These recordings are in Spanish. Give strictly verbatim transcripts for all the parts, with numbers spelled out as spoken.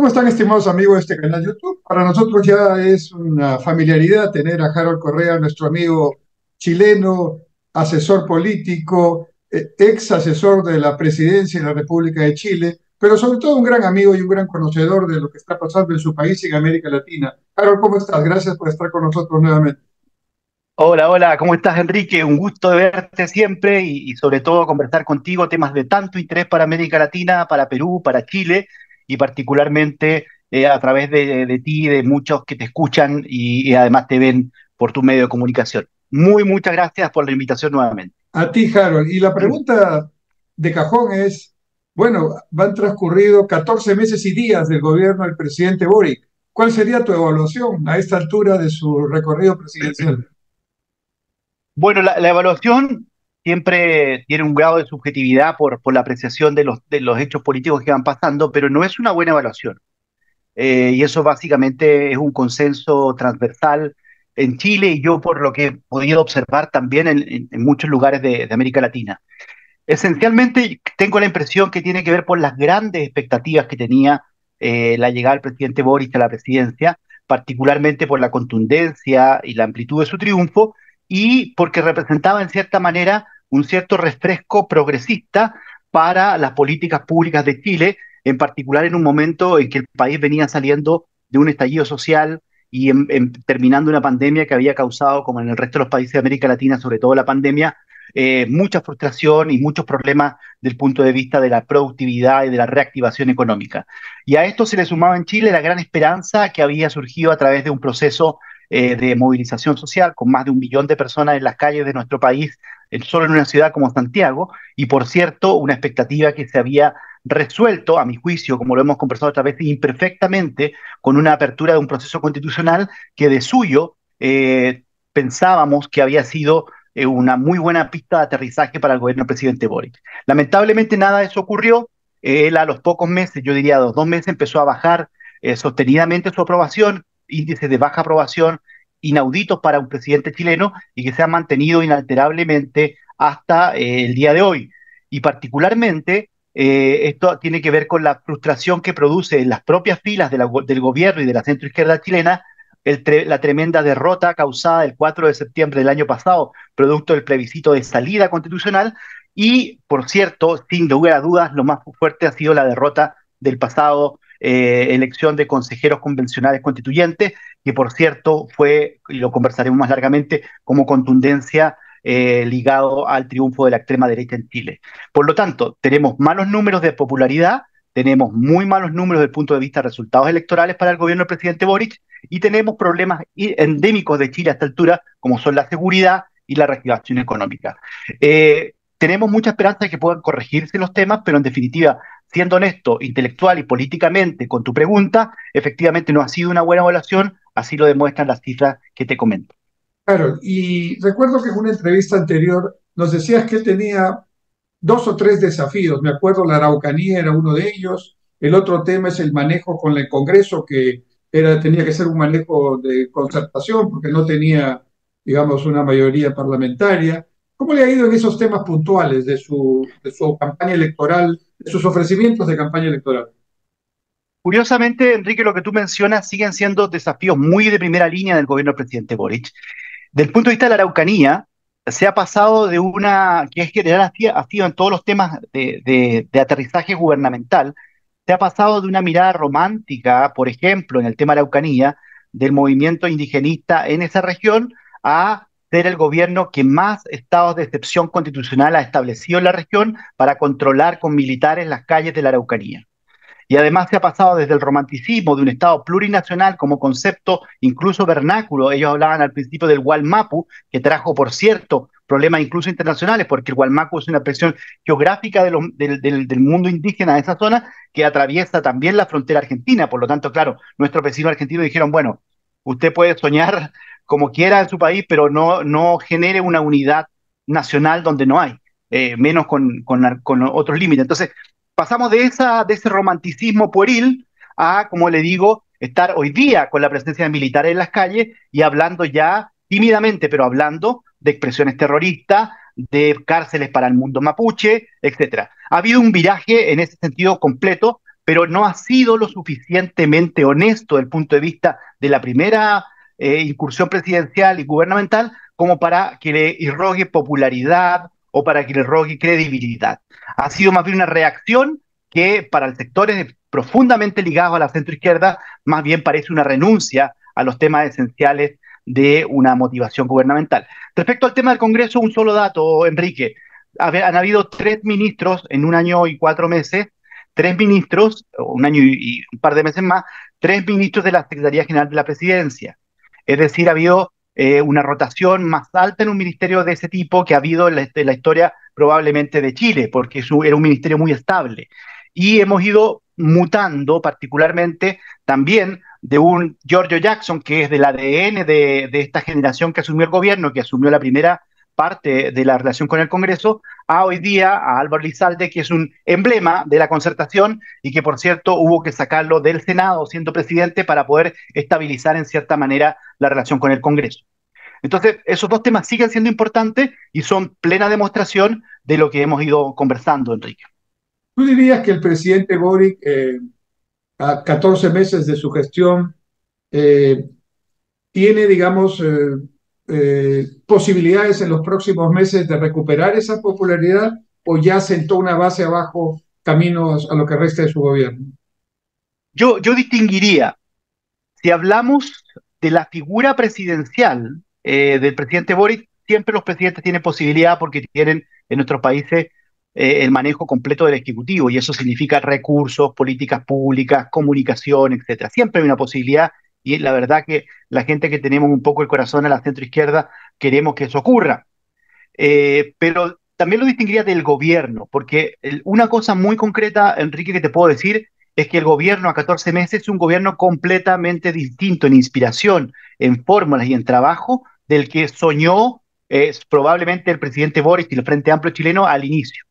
¿Cómo están, estimados amigos de este canal YouTube? Para nosotros ya es una familiaridad tener a Harold Correa, nuestro amigo chileno, asesor político, eh, ex asesor de la presidencia de la República de Chile, pero sobre todo un gran amigo y un gran conocedor de lo que está pasando en su país y en América Latina. Harold, ¿cómo estás? Gracias por estar con nosotros nuevamente. Hola, hola, ¿cómo estás, Enrique? Un gusto de verte siempre y, y sobre todo conversar contigo temas de tanto interés para América Latina, para Perú, para Chile y particularmente eh, a través de, de ti, de muchos que te escuchan y, y además te ven por tu medio de comunicación. Muy, muchas gracias por la invitación nuevamente. A ti, Harold. Y la pregunta de cajón es, bueno, van transcurrido catorce meses y días del gobierno del presidente Boric. ¿Cuál sería tu evaluación a esta altura de su recorrido presidencial? Bueno, la, la evaluación siempre tiene un grado de subjetividad por, por la apreciación de los, de los hechos políticos que van pasando, pero no es una buena evaluación. Eh, y eso básicamente es un consenso transversal en Chile y yo por lo que he podido observar también en, en- en muchos lugares de, de América Latina. Esencialmente tengo la impresión que tiene que ver por las grandes expectativas que tenía eh, la llegada del presidente Boric a la presidencia, particularmente por la contundencia y la amplitud de su triunfo y porque representaba en cierta manera un cierto refresco progresista para las políticas públicas de Chile, en particular en un momento en que el país venía saliendo de un estallido social y en- en- terminando una pandemia que había causado, como en el resto de los países de América Latina, sobre todo la pandemia, eh, mucha frustración y muchos problemas del punto de vista de la productividad y de la reactivación económica. Y a esto se le sumaba en Chile la gran esperanza que había surgido a través de un proceso eh, de movilización social con más de un millón de personas en las calles de nuestro país, eh, solo en una ciudad como Santiago, y por cierto, una expectativa que se había resuelto, a mi juicio, como lo hemos conversado otra vez, imperfectamente, con una apertura de un proceso constitucional que de suyo eh, pensábamos que había sido eh, una muy buena pista de aterrizaje para el gobierno del presidente Boric. Lamentablemente nada de eso ocurrió. Eh, él a los pocos meses, yo diría a los dos meses, empezó a bajar eh, sostenidamente su aprobación, índices de baja aprobación inauditos para un presidente chileno y que se ha mantenido inalterablemente hasta eh, el día de hoy. Y particularmente eh, esto tiene que ver con la frustración que produce en las propias filas de la, del gobierno y de la centroizquierda chilena el tre la tremenda derrota causada el cuatro de septiembre del año pasado, producto del plebiscito de salida constitucional. Y, por cierto, sin lugar a dudas, lo más fuerte ha sido la derrota del pasado eh, elección de consejeros convencionales constituyentes, que por cierto fue, y lo conversaremos más largamente, como contundencia eh, ligado al triunfo de la extrema derecha en Chile. Por lo tanto, tenemos malos números de popularidad, tenemos muy malos números desde el punto de vista de resultados electorales para el gobierno del presidente Boric, y tenemos problemas endémicos de Chile a esta altura, como son la seguridad y la reactivación económica. Eh, tenemos mucha esperanza de que puedan corregirse los temas, pero en definitiva, siendo honesto, intelectual y políticamente con tu pregunta, efectivamente no ha sido una buena evaluación, así lo demuestran las cifras que te comento. Harold, y recuerdo que en una entrevista anterior nos decías que él tenía dos o tres desafíos. Me acuerdo, la Araucanía era uno de ellos. El otro tema es el manejo con el Congreso, que era, tenía que ser un manejo de concertación porque no tenía, digamos, una mayoría parlamentaria. ¿Cómo le ha ido en esos temas puntuales de su, de su campaña electoral, de sus ofrecimientos de campaña electoral? Curiosamente, Enrique, lo que tú mencionas siguen siendo desafíos muy de primera línea del gobierno del presidente Boric. Del punto de vista de la Araucanía, se ha pasado de una, que es general, ha sido ha sido en todos los temas de, de- de aterrizaje gubernamental, se ha pasado de una mirada romántica, por ejemplo, en el tema de la Araucanía, del movimiento indigenista en esa región, a ser el gobierno que más estados de excepción constitucional ha establecido en la región para controlar con militares las calles de la Araucanía. Y además se ha pasado desde el romanticismo de un Estado plurinacional como concepto incluso vernáculo. Ellos hablaban al principio del Walmapu, que trajo, por cierto, problemas incluso internacionales, porque el Walmapu es una expresión geográfica de lo, del, del, del, mundo indígena de esa zona que atraviesa también la frontera argentina. Por lo tanto, claro, nuestros vecinos argentinos dijeron, bueno, usted puede soñar como quiera en su país, pero no, no genere una unidad nacional donde no hay, eh, menos con, con, con otros límites. Entonces, pasamos de, esa, de ese romanticismo pueril a, como le digo, estar hoy día con la presencia de militares en las calles y hablando ya tímidamente, pero hablando de expresiones terroristas, de cárceles para el mundo mapuche, etcétera. Ha habido un viraje en ese sentido completo, pero no ha sido lo suficientemente honesto desde el punto de vista de la primera eh, incursión presidencial y gubernamental como para que le irrogue popularidad o para que le irrogue credibilidad. Ha sido más bien una reacción que para el sectores profundamente ligados a la centroizquierda más bien parece una renuncia a los temas esenciales de una motivación gubernamental. Respecto al tema del Congreso, un solo dato, Enrique. Han habido tres ministros en un año y cuatro meses, tres ministros, un año y un par de meses más, tres ministros de la Secretaría General de la Presidencia. Es decir, ha habido eh, una rotación más alta en un ministerio de ese tipo que ha habido en la, en la historia probablemente de Chile, porque su, era un ministerio muy estable. Y hemos ido mutando particularmente también de un Giorgio Jackson, que es del A D N de, de esta generación que asumió el gobierno, que asumió la primera parte de la relación con el Congreso, a hoy día a Álvaro Elizalde, que es un emblema de la concertación y que, por cierto, hubo que sacarlo del Senado siendo presidente para poder estabilizar en cierta manera la relación con el Congreso. Entonces, esos dos temas siguen siendo importantes y son plena demostración de lo que hemos ido conversando, Enrique. ¿Tú dirías que el presidente Boric, eh, a catorce meses de su gestión, eh, tiene, digamos, eh, eh, posibilidades en los próximos meses de recuperar esa popularidad o ya sentó una base abajo camino a lo que resta de su gobierno? Yo, yo distinguiría, si hablamos de la figura presidencial eh, del presidente Boric, siempre los presidentes tienen posibilidad porque tienen en nuestros países eh, el manejo completo del Ejecutivo y eso significa recursos, políticas públicas, comunicación, etcétera. Siempre hay una posibilidad y la verdad que la gente que tenemos un poco el corazón a la centroizquierda queremos que eso ocurra. Eh, pero también lo distinguiría del gobierno, porque el, una cosa muy concreta, Enrique, que te puedo decir es que el gobierno a catorce meses es un gobierno completamente distinto en inspiración, en fórmulas y en trabajo del que soñó eh, probablemente el presidente Boris y el Frente Amplio chileno al inicio.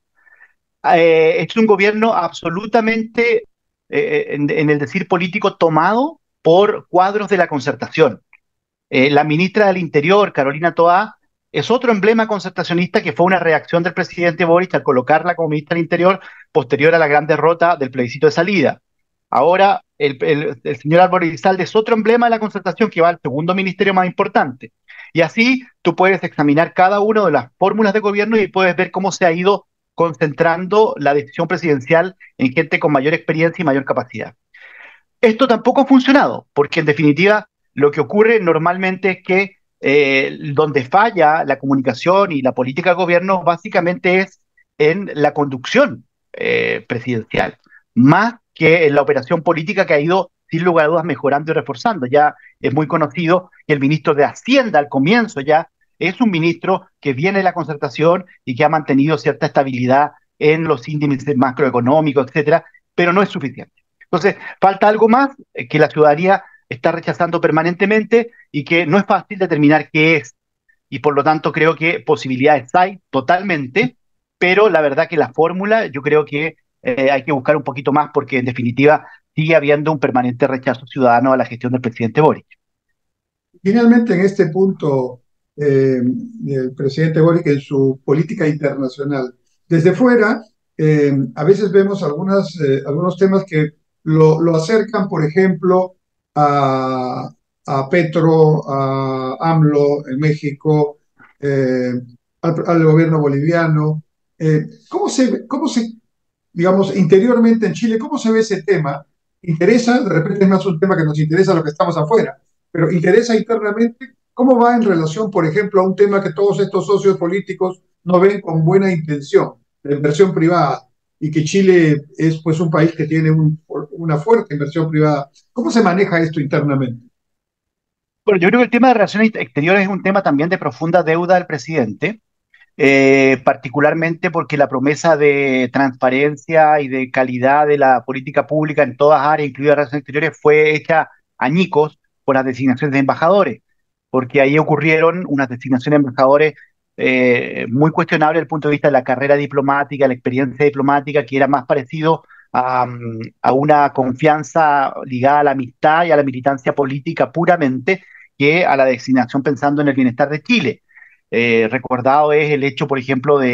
Eh, es un gobierno absolutamente, eh, en, en el decir político, tomado por cuadros de la concertación. Eh, la ministra del Interior, Carolina Toá, es otro emblema concertacionista que fue una reacción del presidente Boric al colocarla como ministra del Interior posterior a la gran derrota del plebiscito de salida. Ahora, el, el, el señor Álvaro Elizalde es otro emblema de la concertación que va al segundo ministerio más importante. Y así tú puedes examinar cada una de las fórmulas de gobierno y puedes ver cómo se ha ido concentrando la decisión presidencial en gente con mayor experiencia y mayor capacidad. Esto tampoco ha funcionado, porque en definitiva lo que ocurre normalmente es que eh, donde falla la comunicación y la política de gobierno básicamente es en la conducción eh, presidencial, más que en la operación política que ha ido sin lugar a dudas mejorando y reforzando. Ya es muy conocido que el ministro de Hacienda al comienzo ya es un ministro que viene de la concertación y que ha mantenido cierta estabilidad en los índices macroeconómicos, etcétera, pero no es suficiente. Entonces, falta algo más eh, que la ciudadanía está rechazando permanentemente y que no es fácil determinar qué es. Y por lo tanto creo que posibilidades hay totalmente, pero la verdad que la fórmula yo creo que eh, hay que buscar un poquito más porque en definitiva sigue habiendo un permanente rechazo ciudadano a la gestión del presidente Boric. Finalmente, en este punto, eh, el presidente Boric en su política internacional, desde fuera, eh, a veces vemos algunas, eh, algunos temas que lo, lo acercan, por ejemplo, a, a Petro, a AMLO en México, eh, al, al gobierno boliviano. Eh, ¿cómo se, cómo se, digamos, interiormente en Chile, cómo se ve ese tema? ¿Interesa? De repente es más un tema que nos interesa a los que estamos afuera, pero interesa internamente cómo va en relación, por ejemplo, a un tema que todos estos socios políticos no ven con buena intención, la inversión privada, y que Chile es pues un país que tiene un, una fuerte inversión privada. ¿Cómo se maneja esto internamente? Bueno, yo creo que el tema de relaciones exteriores es un tema también de profunda deuda del presidente, eh, particularmente porque la promesa de transparencia y de calidad de la política pública en todas áreas, incluidas relaciones exteriores, fue hecha añicos por las designaciones de embajadores, porque ahí ocurrieron unas designaciones de embajadores eh, muy cuestionables desde el punto de vista de la carrera diplomática, la experiencia diplomática, que era más parecido a, a una confianza ligada a la amistad y a la militancia política puramente que a la designación pensando en el bienestar de Chile. Eh, recordado es el hecho, por ejemplo, de,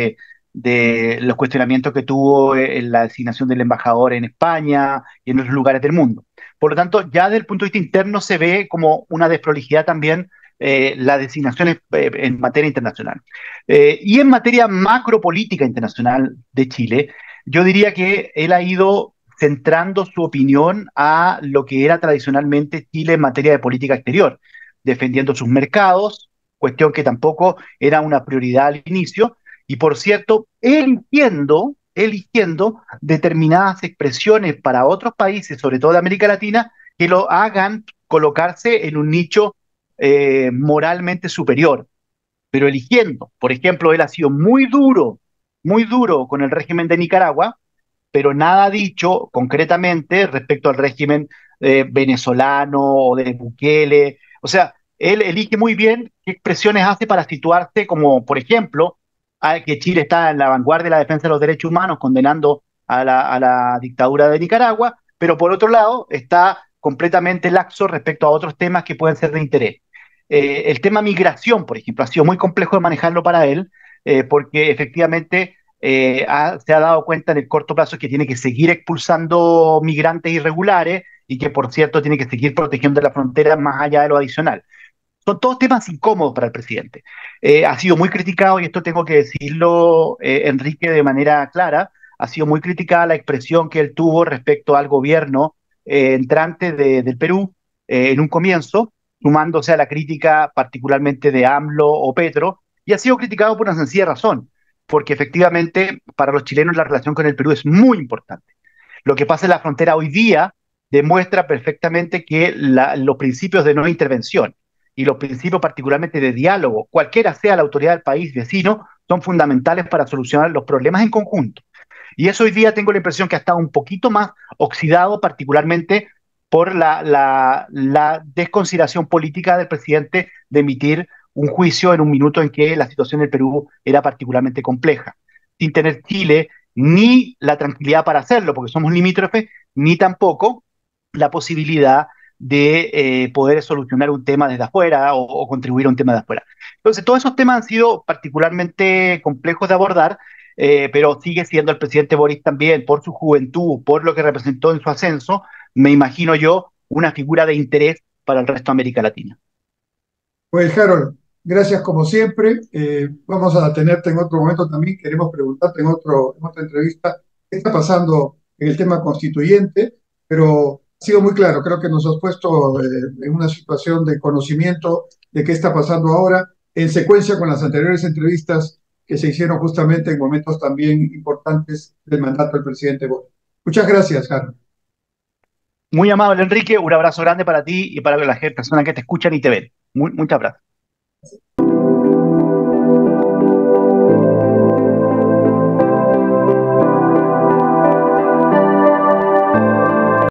de los cuestionamientos que tuvo en la designación del embajador en España y en otros lugares del mundo. Por lo tanto, ya desde el punto de vista interno se ve como una desprolijidad también eh, las designaciones eh, en materia internacional. Eh, y en materia macropolítica internacional de Chile, yo diría que él ha ido centrando su opinión a lo que era tradicionalmente Chile en materia de política exterior, defendiendo sus mercados, cuestión que tampoco era una prioridad al inicio, y por cierto, eligiendo, eligiendo determinadas expresiones para otros países, sobre todo de América Latina, que lo hagan colocarse en un nicho eh, moralmente superior, pero eligiendo. Por ejemplo, él ha sido muy duro, muy duro con el régimen de Nicaragua, pero nada dicho concretamente respecto al régimen eh, venezolano o de Bukele. O sea, él elige muy bien qué expresiones hace para situarse como, por ejemplo, a que Chile está en la vanguardia de la defensa de los derechos humanos, condenando a la, a la dictadura de Nicaragua, pero por otro lado está completamente laxo respecto a otros temas que pueden ser de interés. Eh, el tema migración, por ejemplo, ha sido muy complejo de manejarlo para él, eh, porque efectivamente eh, ha, se ha dado cuenta en el corto plazo que tiene que seguir expulsando migrantes irregulares y que, por cierto, tiene que seguir protegiendo la frontera más allá de lo adicional. Son todos temas incómodos para el presidente. Eh, ha sido muy criticado, y esto tengo que decirlo, eh, Enrique, de manera clara, ha sido muy criticada la expresión que él tuvo respecto al gobierno eh, entrante de, del Perú eh, en un comienzo, sumándose a la crítica particularmente de AMLO o Petro, y ha sido criticado por una sencilla razón, porque efectivamente para los chilenos la relación con el Perú es muy importante. Lo que pasa en la frontera hoy día demuestra perfectamente que la, los principios de no intervención y los principios particularmente de diálogo, cualquiera sea la autoridad del país vecino, son fundamentales para solucionar los problemas en conjunto. Y eso hoy día tengo la impresión que ha estado un poquito más oxidado, particularmente por la, la, la desconsideración política del presidente de emitir un juicio en un minuto en que la situación del Perú era particularmente compleja, sin tener Chile ni la tranquilidad para hacerlo, porque somos limítrofes, ni tampoco la posibilidad de eh, poder solucionar un tema desde afuera o, o contribuir a un tema de afuera. Entonces, todos esos temas han sido particularmente complejos de abordar, eh, pero sigue siendo el presidente Boris también, por su juventud, por lo que representó en su ascenso, me imagino yo, una figura de interés para el resto de América Latina. Pues Harold, gracias como siempre. Eh, vamos a tenerte en otro momento también. Queremos preguntarte en, otro, en otra entrevista qué está pasando en el tema constituyente, pero ha sido muy claro. Creo que nos has puesto eh, en una situación de conocimiento de qué está pasando ahora, en secuencia con las anteriores entrevistas que se hicieron justamente en momentos también importantes del mandato del presidente Boric. Muchas gracias, Harold. Muy amable, Enrique, un abrazo grande para ti y para las personas que te escuchan y te ven. Muy, muchas gracias.